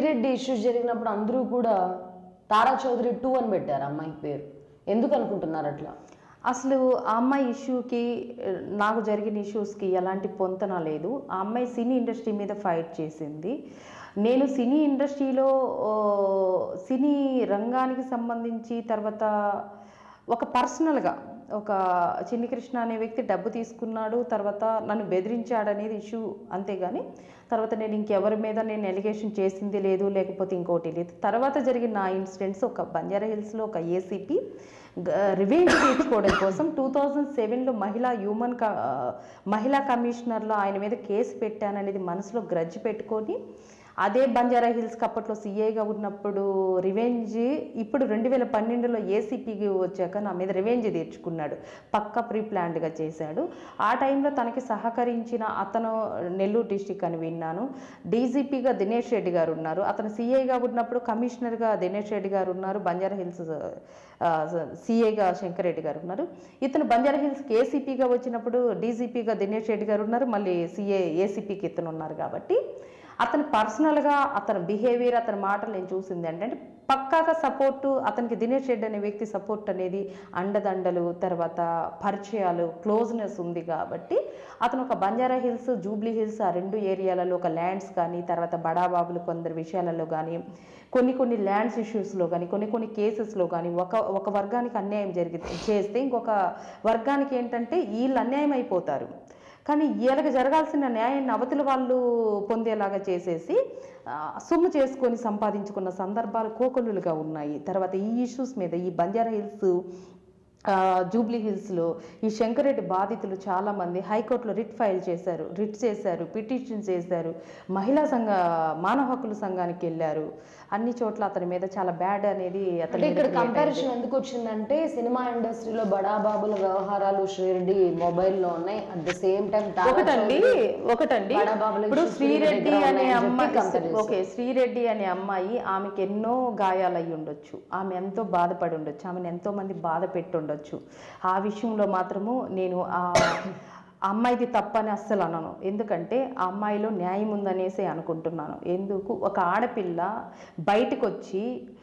Sri Reddy issues జరిగినప్పుడు అందరూ కూడా తారా చౌదరి 2 అని పెట్టారు అమ్మాయి పేరు. ఎందుకు అనుకుంటున్నారు అట్లా? అసలు ఆ అమ్మాయి ఇష్యూకి నాకు జరిగిన ఇష్యూస్కి ఎలాంటి పొంతన లేదు. ఆ అమ్మాయి సినీ ఇండస్ట్రీ మీద ఫైట్ చేసింది. నేను సినీ ఇండస్ట్రీలో సినీ రంగానికి సంబంధించి తర్వాత ఒక పర్సనల్గా ఒక చిన్ని కృష్ణ అనే వ్యక్తి డబ్బు తీసుకున్నాడు, తర్వాత నన్ను బెదిరించాడనేది ఇష్యూ, అంతేగాని తర్వాత నేను ఇంకెవరి మీద నేను ఎలిగేషన్ చేసింది లేదు, లేకపోతే ఇంకోటి లేదు. తర్వాత జరిగిన నా ఇన్సిడెంట్స్ ఒక బంజారా హిల్స్లో ఒక ఏసీపీ రివెంజ్ తీర్చుకోవడం కోసం 2007లో మహిళా కమిషనర్లో ఆయన మీద కేసు పెట్టాననేది మనసులో గ్రడ్జ్ పెట్టుకొని అదే బంజారా హిల్స్కి అప్పట్లో సీఏగా ఉన్నప్పుడు రివెంజ్, ఇప్పుడు 2012లో ఏసీపీకి వచ్చాక నా మీద రివెంజ్ తీర్చుకున్నాడు. పక్కా ప్రీ ప్లాన్డ్గా చేశాడు. ఆ టైంలో తనకి సహకరించిన అతను నెల్లూరు డిస్టిక్ అని విన్నాను. డీజీపీగా దినేష్ రెడ్డి గారు ఉన్నారు, అతను సీఐగా ఉన్నప్పుడు కమిషనర్గా దినేష్ రెడ్డి గారు ఉన్నారు, బంజారా హిల్స్ సీఏగా శంకర్ రెడ్డి గారు ఉన్నారు. ఇతను బంజారా హిల్స్కి ఏసీపీగా వచ్చినప్పుడు డీజీపీగా దినేష్ రెడ్డి గారు ఉన్నారు, మళ్ళీ ఏసీపీకి ఇతను ఉన్నారు. కాబట్టి అతను పర్సనల్గా అతని బిహేవియర్, అతని మాటలు నేను చూసింది ఏంటంటే పక్కాగా సపోర్టు, అతనికి దినేష్ రెడ్డి అనే వ్యక్తి సపోర్ట్ అనేది అండదండలు, తర్వాత పరిచయాలు, క్లోజ్నెస్ ఉంది. కాబట్టి అతను ఒక బంజారా హిల్స్, జూబ్లీ హిల్స్ ఆ 2 ఏరియాలలో ఒక ల్యాండ్స్ కానీ, తర్వాత బడాబాబులు కొందరు విషయాలలో కానీ, కొన్ని ల్యాండ్స్ ఇష్యూస్లో కానీ, కొన్ని కేసెస్లో కానీ ఒక వర్గానికి అన్యాయం చేస్తే ఇంకొక వర్గానికి ఏంటంటే వీళ్ళు అన్యాయం అయిపోతారు. కానీ వీళ్ళకి జరగాల్సిన న్యాయాన్ని అవతల వాళ్ళు పొందేలాగా చేసేసి సొమ్ము చేసుకొని సంపాదించుకున్న సందర్భాలు కోకొల్లులుగా ఉన్నాయి. తర్వాత ఈ ఇష్యూస్ మీద ఈ బంజారా హిల్స్, జూబ్లీ హిల్స్లో ఈ శంకరెడ్డి బాధితులు చాలామంది హైకోర్టులో రిట్ చేశారు, పిటిషన్ చేశారు, మానవ హక్కుల సంఘానికి వెళ్ళారు. అన్ని చోట్ల అతని మీద చాలా బ్యాడ్ అనేది అతని ఇక్కడ కంపారిజన్ ఎందుకు వచ్చిందంటే సినిమా ఇండస్ట్రీలో బడాబాబుల వ్యవహారాలు శ్రీరెడ్డి మొబైల్లో ఉన్నాయి, అట్ ద సేమ్ టైం ఒకటండి ఇప్పుడు శ్రీరెడ్డి అనే అమ్మాయి ఆమెకి ఎన్నో గాయాలు అయ్యి ఉండొచ్చు, ఆమె ఎంతో బాధపడి ఉండొచ్చు, ఆమెను ఎంతో మంది బాధ పెట్టి ఉండొచ్చు. ఆ విషయంలో మాత్రము నేను అమ్మాయిది తప్పని అస్సలు అనను. ఎందుకంటే ఆ అమ్మాయిలో న్యాయం ఉందనేసి అనుకుంటున్నాను. ఎందుకు ఒక ఆడపిల్ల బయటకు వచ్చి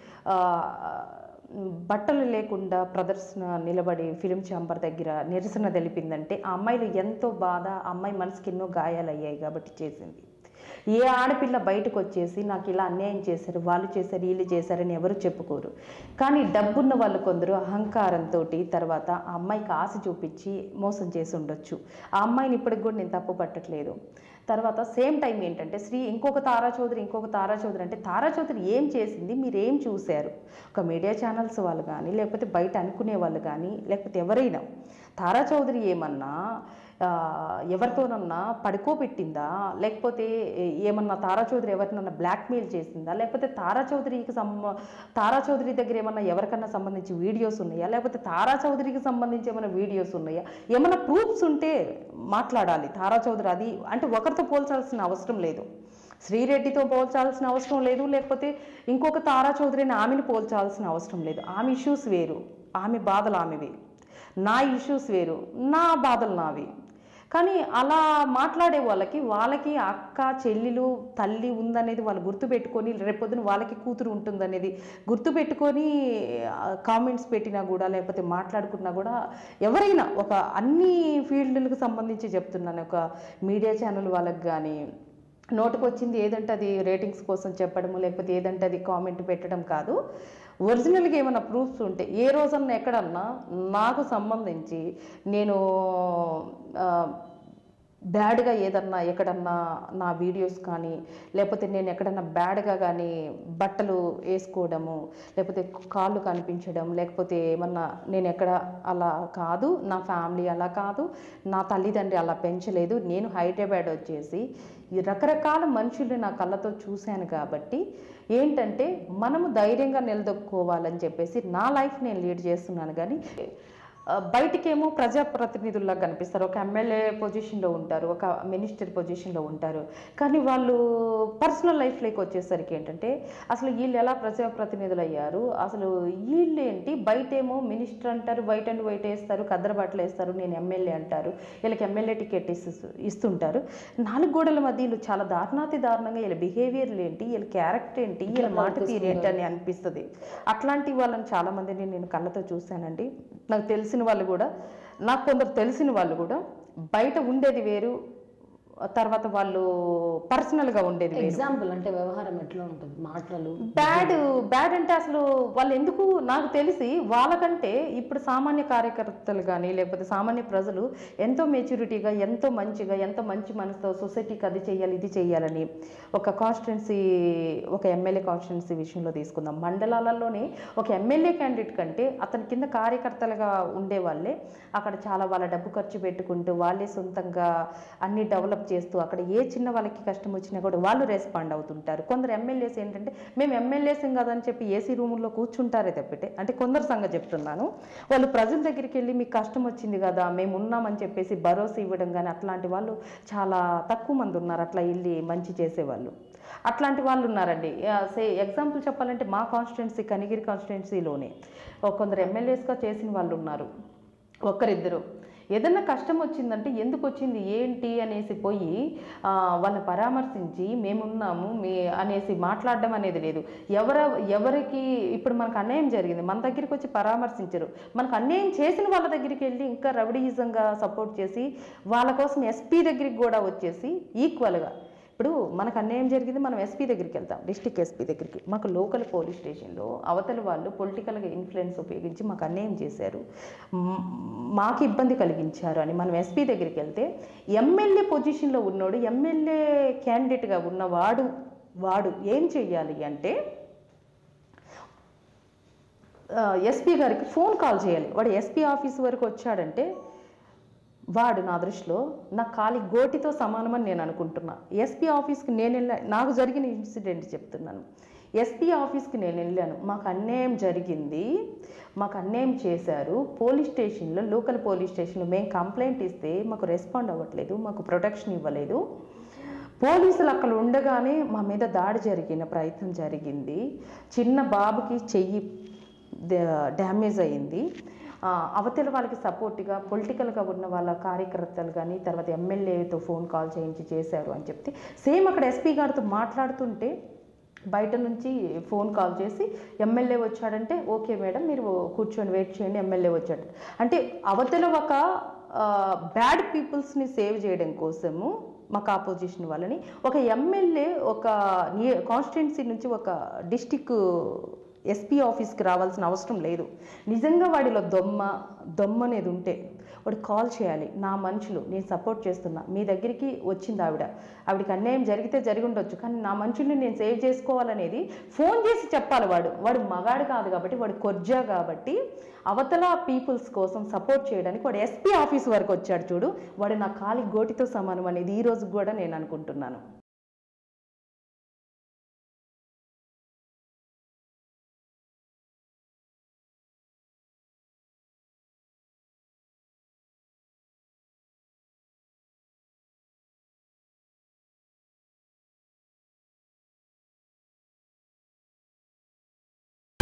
బట్టలు లేకుండా ప్రదర్శన నిలబడి ఫిలిం ఛాంబర్ దగ్గర నిరసన తెలిపిందంటే ఆ అమ్మాయిలో ఎంతో బాధ, ఆ అమ్మాయి మనసుకి ఎన్నో గాయాలు అయ్యాయి కాబట్టి చేసింది. ఏ ఆడపిల్ల బయటకు వచ్చేసి నాకు ఇలా అన్యాయం చేశారు, వాళ్ళు చేశారు, వీళ్ళు చేశారని ఎవరు చెప్పుకోరు. కానీ డబ్బున్న వాళ్ళు కొందరు అహంకారంతో తర్వాత ఆ అమ్మాయికి ఆశ చూపించి మోసం చేసి ఉండొచ్చు. ఆ అమ్మాయిని ఇప్పటికి కూడా నేను తప్పు పట్టట్లేదు. తర్వాత సేమ్ టైం ఏంటంటే ఇంకొక తారా చౌదరి అంటే తారా చౌదరి ఏం చేసింది, మీరు ఏం చూశారు? ఒక మీడియా ఛానల్స్ వాళ్ళు కానీ, లేకపోతే బయట అనుకునే వాళ్ళు కానీ, లేకపోతే ఎవరైనా తారా చౌదరి ఏమన్నా ఎవరితోనన్నా పడుకోబెట్టిందా, లేకపోతే ఏమన్నా తారా చౌదరి ఎవరినన్నా బ్లాక్మెయిల్ చేసిందా, లేకపోతే తారా చౌదరి దగ్గర ఏమన్నా ఎవరికన్నా సంబంధించి వీడియోస్ ఉన్నాయా, లేకపోతే తారా చౌదరికి సంబంధించి ఏమైనా వీడియోస్ ఉన్నాయా? ఏమైనా ప్రూఫ్స్ ఉంటే మాట్లాడాలి. తారా చౌదరి అది అంటే ఒకరితో పోల్చాల్సిన అవసరం లేదు, శ్రీరెడ్డితో పోల్చాల్సిన అవసరం లేదు, లేకపోతే ఇంకొక తారా చౌదరిని ఆమెను పోల్చాల్సిన అవసరం లేదు. ఆమె ఇష్యూస్ వేరు, ఆమె బాధలు ఆమెవి, నా ఇష్యూస్ వేరు, నా బాధలు నావి. కానీ అలా మాట్లాడే వాళ్ళకి అక్క, చెల్లెలు, తల్లి ఉందనేది వాళ్ళు గుర్తుపెట్టుకొని, రేపొద్దున వాళ్ళకి కూతురు ఉంటుందనేది గుర్తుపెట్టుకొని కామెంట్స్ పెట్టినా కూడా, లేకపోతే మాట్లాడుకున్నా కూడా, ఎవరైనా ఒక అన్ని ఫీల్డ్లకు సంబంధించి చెప్తున్నాను, ఒక మీడియా ఛానల్ వాళ్ళకి కానీ నోటుకు వచ్చింది ఏదంటే అది రేటింగ్స్ కోసం చెప్పడము, లేకపోతే ఏదంటే అది కామెంట్ పెట్టడం కాదు. ఒరిజినల్గా ఏమైనా ప్రూఫ్స్ ఉంటే ఏ రోజన్నా ఎక్కడన్నా నాకు సంబంధించి నేను బ్యాడ్గా ఏదన్నా ఎక్కడన్నా నా వీడియోస్ కానీ, లేకపోతే నేను ఎక్కడన్నా బ్యాడ్గా కానీ బట్టలు వేసుకోవడము, లేకపోతే కాళ్ళు కనిపించడం, లేకపోతే ఏమన్నా నేను ఎక్కడ అలా కాదు, నా ఫ్యామిలీ అలా కాదు, నా తల్లిదండ్రి అలా పెంచలేదు, నేను హైదరాబాద్ వచ్చేసి ఈ రకరకాల మనుషుల్ని నా కళ్ళతో చూశాను. కాబట్టి ఏంటంటే మనము ధైర్యంగా నిలదొక్కుకోవాలని చెప్పేసి నా లైఫ్ నేను లీడ్ చేస్తున్నాను. కానీ బయటికేమో ప్రజాప్రతినిధుల్లా కనిపిస్తారు, ఒక ఎమ్మెల్యే పొజిషన్లో ఉంటారు, ఒక మినిస్టర్ పొజిషన్లో ఉంటారు. కానీ వాళ్ళు పర్సనల్ లైఫ్లోకి వచ్చేసరికి ఏంటంటే అసలు వీళ్ళు ఎలా ప్రజాప్రతినిధులు అయ్యారు, అసలు వీళ్ళు ఏంటి, బయటేమో మినిస్టర్ అంటారు, వైట్ అండ్ వైట్ వేస్తారు, కద్దర బట్టలు వేస్తారు, నేను ఎమ్మెల్యే అంటారు, వీళ్ళకి ఎమ్మెల్యే టికెట్ ఇస్తుంటారు. 4 గోడల మధ్య వీళ్ళు చాలా దారుణాతి దారుణంగా వీళ్ళ బిహేవియర్లు ఏంటి, వీళ్ళ క్యారెక్టర్ ఏంటి, వీళ్ళ మాట తీరు ఏంటి అని అనిపిస్తుంది. అట్లాంటి వాళ్ళని చాలామందిని నేను కళ్ళతో చూశానండి. నాకు తెలిసిన వాళ్ళు కూడా, నాకు కొందరు తెలిసిన వాళ్ళు కూడా బయట ఉండేది వేరు, తర్వాత వాళ్ళు పర్సనల్గా ఉండేది వేరు. ఎగ్జాంపుల్ అంటే వ్యవహారం ఎట్లా ఉంటుంది, మాటలు బ్యాడ్ అంటే అసలు వాళ్ళు ఎందుకు, నాకు తెలిసి వాళ్ళకంటే ఇప్పుడు సామాన్య కార్యకర్తలు కానీ లేకపోతే సామాన్య ప్రజలు ఎంతో మెచ్యూరిటీగా, ఎంతో మంచిగా, ఎంతో మంచి మనసుతో సొసైటీకి అది చేయాలి ఇది చేయాలని ఒక కాన్స్టిట్యున్సీ, ఒక ఎమ్మెల్యే కాన్స్టిట్యున్సీ విషయంలో తీసుకుందాం. మండలాలలోనే ఒక ఎమ్మెల్యే క్యాండిడేట్ కంటే అతని కింద కార్యకర్తలుగా ఉండే వాళ్ళే అక్కడ చాలా వాళ్ళ డబ్బు ఖర్చు పెట్టుకుంటూ వాళ్ళే సొంతంగా అన్ని డెవలప్ చేస్తూ అక్కడ ఏ చిన్న వాళ్ళకి కష్టం వచ్చినా కూడా వాళ్ళు రెస్పాండ్ అవుతుంటారు. కొందరు ఎమ్మెల్యేస్ ఏంటంటే మేము ఎమ్మెల్యేసం కదని చెప్పి ఏసీ రూముల్లో కూర్చుంటారే తప్పితే, అంటే కొందరు సంగతి చెప్తున్నాను, వాళ్ళు ప్రజల దగ్గరికి వెళ్ళి మీకు కష్టం వచ్చింది కదా మేము ఉన్నామని చెప్పేసి భరోసా ఇవ్వడం కానీ అట్లాంటి వాళ్ళు చాలా తక్కువ మంది ఉన్నారు. అట్లా వెళ్ళి మంచి చేసేవాళ్ళు అట్లాంటి వాళ్ళు ఉన్నారండి. ఎగ్జాంపుల్ చెప్పాలంటే మా కాన్స్టిట్యున్సీ కనిగిరి కాన్స్టిట్యున్సీలోనే కొందరు ఎమ్మెల్యేస్గా చేసిన వాళ్ళు ఉన్నారు, ఒకరిద్దరు. ఏదన్నా కష్టం వచ్చిందంటే ఎందుకు వచ్చింది ఏంటి అనేసి పోయి వాళ్ళని పరామర్శించి మేమున్నాము అనేసి మాట్లాడడం అనేది లేదు. ఎవరికి ఇప్పుడు మనకు అన్యాయం జరిగింది మన దగ్గరికి వచ్చి పరామర్శించరు, మనకు అన్యాయం చేసిన వాళ్ళ దగ్గరికి వెళ్ళి ఇంకా రౌడీయిజంగా సపోర్ట్ చేసి వాళ్ళ కోసం ఎస్పీ దగ్గరికి కూడా వచ్చేసి ఈక్వల్గా, ఇప్పుడు మనకు అన్యాయం జరిగింది మనం ఎస్పీ దగ్గరికి వెళ్తాం, డిస్ట్రిక్ట్ ఎస్పీ దగ్గరికి, మాకు లోకల్ పోలీస్ స్టేషన్లో అవతల వాళ్ళు పొలిటికల్గా ఇన్ఫ్లుయెన్స్ ఉపయోగించి మాకు అన్యాయం చేశారు, మాకు ఇబ్బంది కలిగించారు అని మనం ఎస్పీ దగ్గరికి వెళ్తే ఎమ్మెల్యే పొజిషన్లో ఉన్నోడు, ఎమ్మెల్యే క్యాండిడేట్గా వాడు ఏం చెయ్యాలి అంటే ఎస్పీ గారికి ఫోన్ కాల్ చేయాలి. వాడు ఎస్పీ ఆఫీస్ వరకు వచ్చాడంటే వాడు నా దృష్టిలో నా కాలి గోటితో సమానమని నేను అనుకుంటున్నా. ఎస్పీ ఆఫీస్కి నేను నాకు జరిగిన ఇన్సిడెంట్ చెప్తున్నాను. ఎస్పీ ఆఫీస్కి నేను వెళ్ళాను, మాకు అన్యాయం జరిగింది, మాకు అన్యాయం చేశారు, పోలీస్ స్టేషన్లో లోకల్ పోలీస్ స్టేషన్లో మేము కంప్లైంట్ ఇస్తే మాకు రెస్పాండ్ అవ్వట్లేదు, మాకు ప్రొటెక్షన్ ఇవ్వలేదు, పోలీసులు అక్కడ ఉండగానే మా మీద దాడి జరిగిన ప్రయత్నం జరిగింది, చిన్న బాబుకి చెయ్యి డ్యామేజ్ అయ్యింది, అవతల వాళ్ళకి సపోర్ట్గా పొలిటికల్గా ఉన్న వాళ్ళ కార్యకర్తలు కానీ తర్వాత ఎమ్మెల్యేతో ఫోన్ కాల్ చేశారు అని చెప్తే సేమ్ అక్కడ ఎస్పీ గారితో మాట్లాడుతుంటే బయట నుంచి ఫోన్ కాల్ చేసి ఎమ్మెల్యే వచ్చాడంటే ఓకే మేడం మీరు కూర్చొని వెయిట్ చేయండి ఎమ్మెల్యే వచ్చాడు అంటే అవతల ఒక బ్యాడ్ పీపుల్స్ని సేవ్ చేయడం కోసము మాకు ఆపోజిషన్ వాళ్ళని ఒక ఎమ్మెల్యే ఒక కాన్స్టిట్యున్సీ నుంచి ఒక డిస్టిక్ ఎస్పీ ఆఫీస్కి రావాల్సిన అవసరం లేదు. నిజంగా వాడిలో దొమ్మ అనేది ఉంటే వాడు కాల్ చేయాలి, నా మనుషులు నేను సపోర్ట్ చేస్తున్నా, మీ దగ్గరికి వచ్చింది ఆవిడకి అన్యాయం జరిగితే జరిగి ఉండొచ్చు కానీ నా మనుషుల్ని నేను సేవ్ చేసుకోవాలనేది ఫోన్ చేసి చెప్పాలి. వాడు మగాడు కాదు కాబట్టి, వాడు కొర్జా కాబట్టి అవతల పీపుల్స్ కోసం సపోర్ట్ చేయడానికి వాడు ఎస్పీ ఆఫీస్ వరకు వచ్చాడు చూడు, వాడు నా కాలి గోటితో సమానం అనేది ఈ రోజు కూడా నేను అనుకుంటున్నాను.